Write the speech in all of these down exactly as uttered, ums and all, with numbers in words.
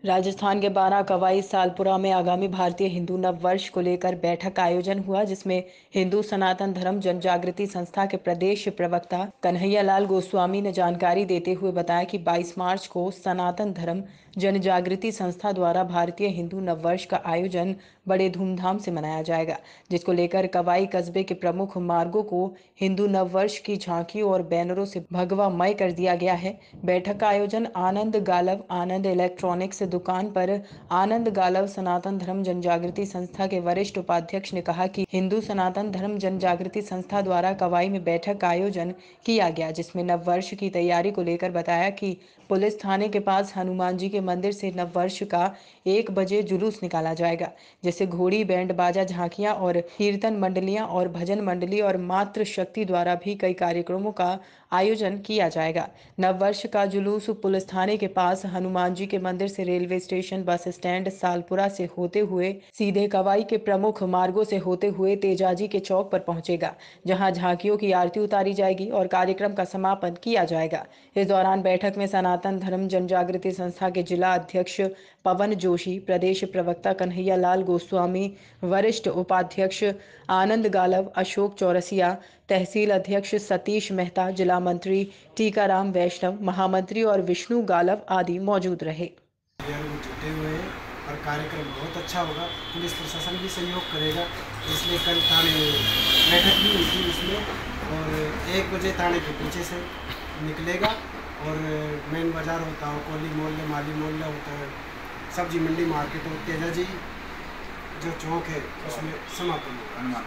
राजस्थान के बारा कवाई सालपुरा में आगामी भारतीय हिंदू नव वर्ष को लेकर बैठक का आयोजन हुआ, जिसमें हिंदू सनातन धर्म जन जागृति संस्था के प्रदेश प्रवक्ता कन्हैया लाल गोस्वामी ने जानकारी देते हुए बताया कि बाईस मार्च को सनातन धर्म जन जागृति संस्था द्वारा भारतीय हिंदू नव वर्ष का आयोजन बड़े धूमधाम से मनाया जाएगा, जिसको लेकर कवाई कस्बे के प्रमुख मार्गों को हिंदू नव वर्ष की झांकियों और बैनरों से भगवामय कर दिया गया है। बैठक का आयोजन आनंद गालव आनंद इलेक्ट्रॉनिक्स दुकान पर आनंद गालव सनातन धर्म जन जागृति संस्था के वरिष्ठ उपाध्यक्ष ने कहा कि हिंदू सनातन धर्म जन जागृति संस्था द्वारा कवाई में बैठक का आयोजन किया गया, जिसमें नव वर्ष की तैयारी को लेकर बताया कि पुलिस थाने के पास हनुमान जी के मंदिर से नव वर्ष का एक बजे जुलूस निकाला जाएगा, जैसे घोड़ी बैंड बाजा झांकियां और कीर्तन मंडलियां और भजन मंडली और मातृ शक्ति द्वारा भी कई कार्यक्रमों का आयोजन किया जाएगा। नव वर्ष का जुलूस पुलिस थाने के पास हनुमान जी के मंदिर से railway station bus stand Salpura से होते हुए सीधे कवाई के प्रमुख मार्गों से होते हुए तेजाजी के चौक पर पहुंचेगा, जहां झांकियों की आरती उतारी जाएगी और कार्यक्रम का समापन किया जाएगा। इस दौरान बैठक में सनातन धर्म जन जागृति संस्था के जिला अध्यक्ष पवन जोशी, प्रदेश प्रवक्ता कन्हैया लाल गोस्वामी, वरिष्ठ उपाध्यक्ष आनंद गालव, अशोक चौरसिया, तहसील अध्यक्ष सतीश मेहता, जिला मंत्री टीकाराम वैष्णव, महामंत्री और विष्णु गालव आदि मौजूद रहे। जुटे हुए हैं और कार्यक्रम बहुत अच्छा होगा। पुलिस प्रशासन भी सहयोग करेगा, इसलिए कल थाने बैठक भी हुई थी इसमें, और एक बजे थाने के पीछे से निकलेगा और मेन बाज़ार होता है, कोली मोहल्ले माली मोहल्ला होता है, सब्जी मंडी मार्केट और तेजाजी जो चौक है उसमें समापन होगा।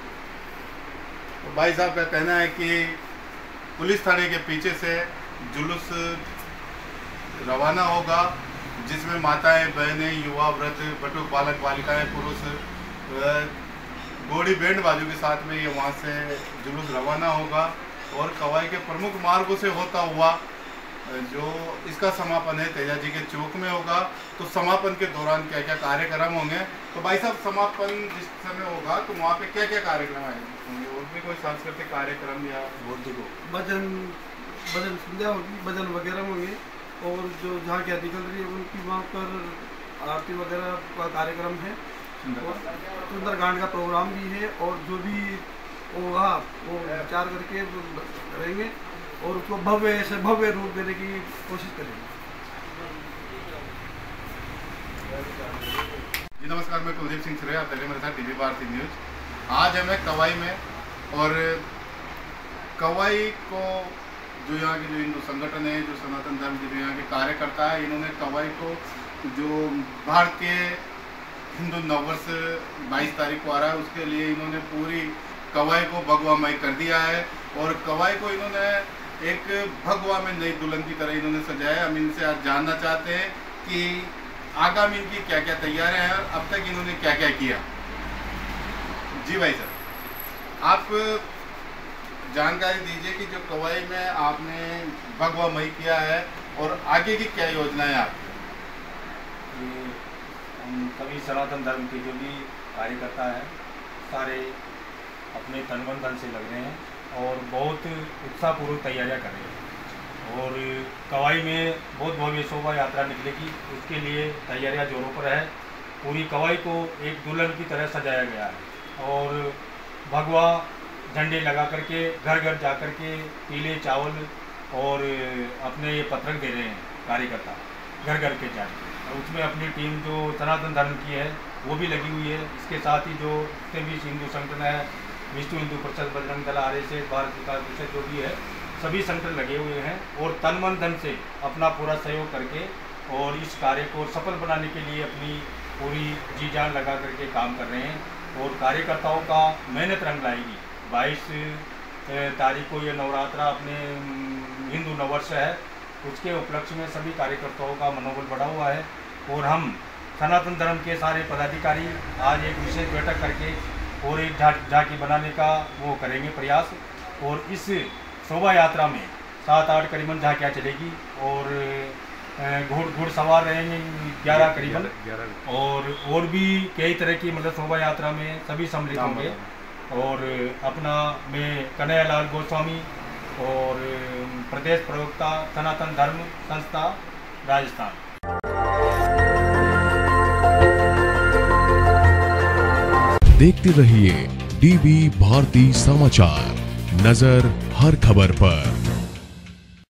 तो भाई साहब का कहना है कि पुलिस थाने के पीछे से जुलूस रवाना होगा, जिसमें माताएं, बहनें, युवा, वृद्ध, बटुक बालक बालिकाएं, पुरुष घोड़ी बैंड बाजू के साथ में ये वहाँ से जुलूस रवाना होगा और कवाई के प्रमुख मार्गों से होता हुआ जो इसका समापन है तेजाजी के चौक में होगा। तो समापन के दौरान क्या क्या कार्यक्रम होंगे, तो भाई साहब समापन जिस समय होगा तो वहाँ पे क्या क्या कार्यक्रम होंगे? और भी कोई सांस्कृतिक कार्यक्रम या भजन भजन संध्या होगी, भजन वगैरह होंगे, और जो जहाँ की आरती चल रही है उनकी वहाँ पर आरती वगैरह का कार्यक्रम है, सुंदरकांड का प्रोग्राम भी है, और जो भी होगा वो विचार करके करेंगे और उसको भव्य से भव्य रूप देने की कोशिश करेंगे। जी नमस्कार, मैं कुलदीप सिंह सुरेया, आप मेरे साथ टीवी भारती न्यूज। आज हमें कवाई में, और कवाई को जो यहाँ के जो हिंदू संगठन है, जो सनातन धर्म के जो यहाँ के कार्यकर्ता है, इन्होंने कवाई को जो भारतीय हिंदू नववर्ष बाईस तारीख को आ रहा है उसके लिए इन्होंने पूरी कवाई को भगवामय कर दिया है, और कवाई को इन्होंने एक भगवा में नई दुल्हन की तरह इन्होंने सजाया। हम इनसे आज जानना चाहते हैं कि आगामी इनकी क्या क्या तैयारियां हैं और अब तक इन्होंने क्या क्या किया। जी भाई सर, आप जानकारी दीजिए कि जो कवाई में आपने भगवामय किया है और आगे की क्या योजनाएं आपकी? हम सभी सनातन धर्म के जो भी कार्यकर्ता हैं सारे अपने तन मन धन से लग रहे हैं और बहुत उत्साहपूर्वक तैयारियां कर रहे हैं, और कवाई में बहुत भव्य शोभा यात्रा निकलेगी, उसके लिए तैयारियां जोरों पर है। पूरी कवाई को एक दुल्हन की तरह सजाया गया है और भगवा झंडे लगा करके घर घर जा कर के पीले चावल और अपने ये पत्रक दे रहे हैं कार्यकर्ता घर घर के जाके, और उसमें अपनी टीम जो सनातन धर्म की है वो भी लगी हुई है। इसके साथ ही जो भी हिंदू संगठन है, विश्व Hindu Parishad, Bajrang Dal, R S S, Bharat Vikas Parishad जो भी है, सभी संगठन लगे हुए हैं और तन मन धन से अपना पूरा सहयोग करके और इस कार्य को सफल बनाने के लिए अपनी पूरी जी जान लगा करके काम कर रहे हैं, और कार्यकर्ताओं का मेहनत रंग लाएगी। बाईस तारीख को ये नवरात्रा अपने हिंदू नववर्ष है, उसके उपलक्ष्य में सभी कार्यकर्ताओं का मनोबल बढ़ा हुआ है, और हम सनातन धर्म के सारे पदाधिकारी आज एक विशेष बैठक करके और एक झांकी बनाने का वो करेंगे प्रयास, और इस शोभा यात्रा में सात आठ करीबन झांकियाँ चलेगी और घोड़ घोड़ सवार रहेंगे ग्यारह करीबन, और और भी कई तरह की मतलब शोभा यात्रा में सभी सम्मिलित होंगे। और अपना मैं कन्हैया लाल गोस्वामी और प्रदेश प्रवक्ता सनातन धर्म संस्था राजस्थान। देखते रहिए डीवी भारती समाचार, नजर हर खबर पर।